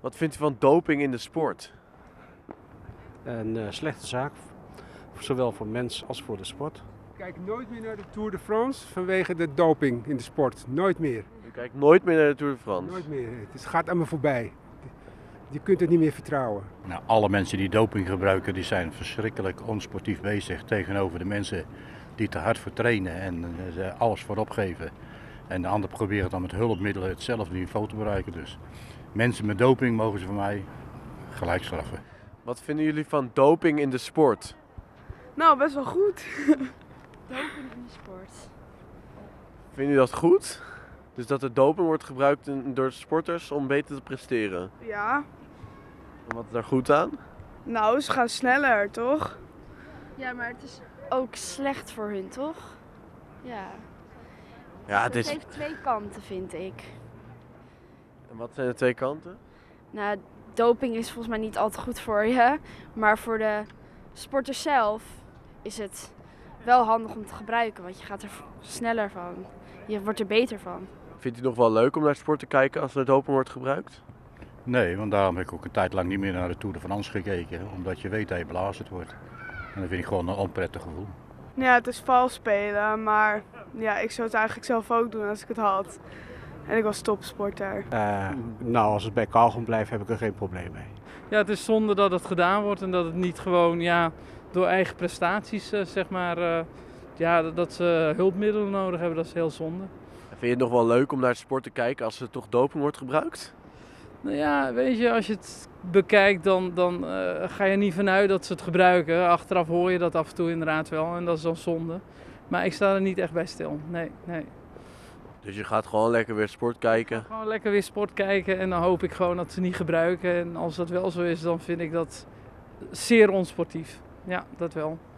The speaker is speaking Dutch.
Wat vindt u van doping in de sport? Een slechte zaak, zowel voor mens als voor de sport. Ik kijk nooit meer naar de Tour de France vanwege de doping in de sport. Nooit meer. U kijkt nooit meer naar de Tour de France? Nooit meer. Het gaat aan me voorbij. Je kunt het niet meer vertrouwen. Nou, alle mensen die doping gebruiken, die zijn verschrikkelijk onsportief bezig tegenover de mensen die te hard voor trainen en alles voorop geven. En de anderen proberen dan met hulpmiddelen hetzelfde niveau te bereiken. Dus mensen met doping mogen ze van mij gelijk straffen. Wat vinden jullie van doping in de sport? Nou, best wel goed. Doping in de sport. Vinden jullie dat goed? Dus dat er doping wordt gebruikt door sporters om beter te presteren? Ja. En wat is daar goed aan? Nou, ze gaan sneller, toch? Ja, maar het is ook slecht voor hun, toch? Ja. Ja, het Het is... heeft twee kanten, vind ik. En wat zijn de twee kanten? Nou, doping is volgens mij niet altijd goed voor je. Maar voor de sporters zelf is het wel handig om te gebruiken. Want je gaat er sneller van. Je wordt er beter van. Vindt u het nog wel leuk om naar sport te kijken als er doping wordt gebruikt? Nee, want daarom heb ik ook een tijd lang niet meer naar de Tour de France gekeken. Omdat je weet dat je belazerd wordt. En dat vind ik gewoon een onprettig gevoel. Ja, het is vals spelen, maar ja, ik zou het eigenlijk zelf ook doen als ik het had. En ik was topsporter. Nou, als het bij Kauwgom blijft, heb ik er geen probleem mee. Ja, het is zonde dat het gedaan wordt en dat het niet gewoon door eigen prestaties, dat ze hulpmiddelen nodig hebben, dat is heel zonde. En vind je het nog wel leuk om naar sport te kijken als er toch doping wordt gebruikt? Nou ja, weet je, als je het bekijkt, dan ga je niet vanuit dat ze het gebruiken. Achteraf hoor je dat af en toe inderdaad wel en dat is dan zonde. Maar ik sta er niet echt bij stil, nee. Dus je gaat gewoon lekker weer sport kijken? Gewoon lekker weer sport kijken en dan hoop ik gewoon dat ze niet gebruiken. En als dat wel zo is, dan vind ik dat zeer onsportief. Ja, dat wel.